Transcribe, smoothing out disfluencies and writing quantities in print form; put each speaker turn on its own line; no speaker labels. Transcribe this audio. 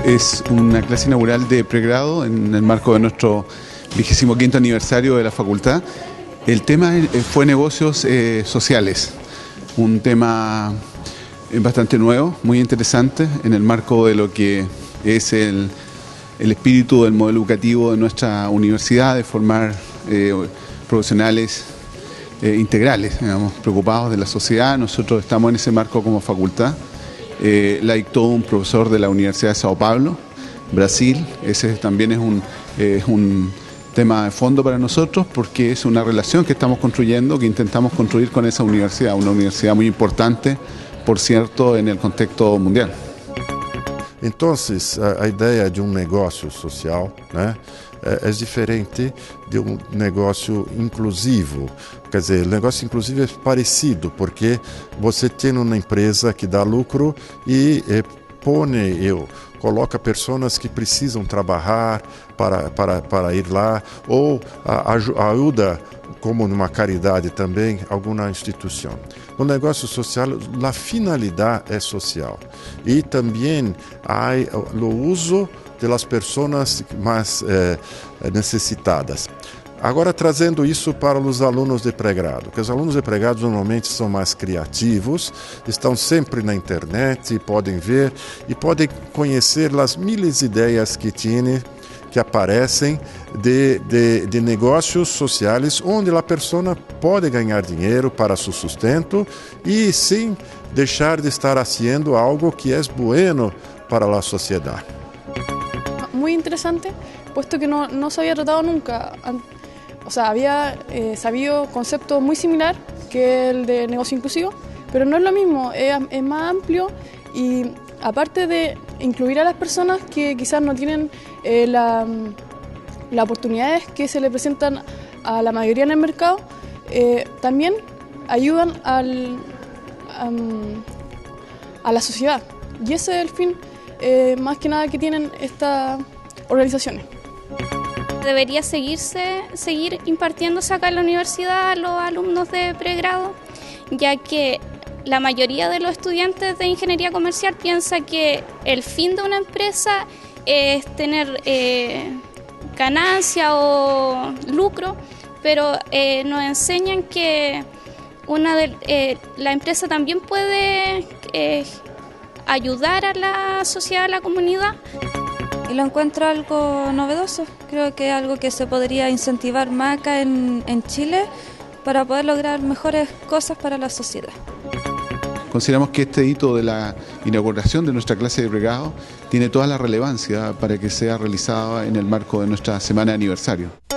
Es una clase inaugural de pregrado en el marco de nuestro 25º aniversario de la facultad. El tema fue negocios sociales, un tema bastante nuevo, muy interesante en el marco de lo que es el espíritu del modelo educativo de nuestra universidad, de formar profesionales integrales, digamos, preocupados de la sociedad. Nosotros estamos en ese marco como facultad. La dictó un profesor de la Universidad de Sao Paulo, Brasil. Ese también es un tema de fondo para nosotros, porque es una relación que estamos construyendo, que intentamos construir con esa universidad, una universidad muy importante, por cierto, en el contexto mundial.
Entonces, a ideia de negócio social, né, é diferente de negócio inclusivo. Quer dizer, o negócio inclusivo é parecido, porque você tem uma empresa que dá lucro e coloca pessoas que precisam trabalhar para ir lá, ou ajuda, como numa caridade também, alguma instituição. O negócio social, a finalidade é social. E também há o uso das pessoas mais necessitadas. Agora, trazendo isso para os alunos de pré-grado, porque os alunos de pré-grado normalmente são mais criativos, estão sempre na internet, podem ver e podem conhecer as miles de ideias que aparecem de negócios sociais, onde a pessoa pode ganhar dinheiro para seu sustento e sem deixar de estar fazendo algo que é bueno para a sociedade.
Muy interesante, puesto que no se había tratado nunca. O sea, había sabido concepto muy similar que el de negocio inclusivo, pero no es lo mismo, es más amplio y aparte de incluir a las personas que quizás no tienen las oportunidades que se le presentan a la mayoría en el mercado, también ayudan a la sociedad. Y ese es el fin, más que nada, que tienen estas organizaciones.
Debería seguir impartiéndose acá en la universidad a los alumnos de pregrado, ya que la mayoría de los estudiantes de ingeniería comercial piensa que el fin de una empresa es tener ganancia o lucro, pero nos enseñan que la empresa también puede ayudar a la sociedad, a la comunidad.
Y lo encuentro algo novedoso, creo que es algo que se podría incentivar más acá en Chile para poder lograr mejores cosas para la sociedad.
Consideramos que este hito de la inauguración de nuestra clase de pregrado tiene toda la relevancia para que sea realizada en el marco de nuestra semana de aniversario.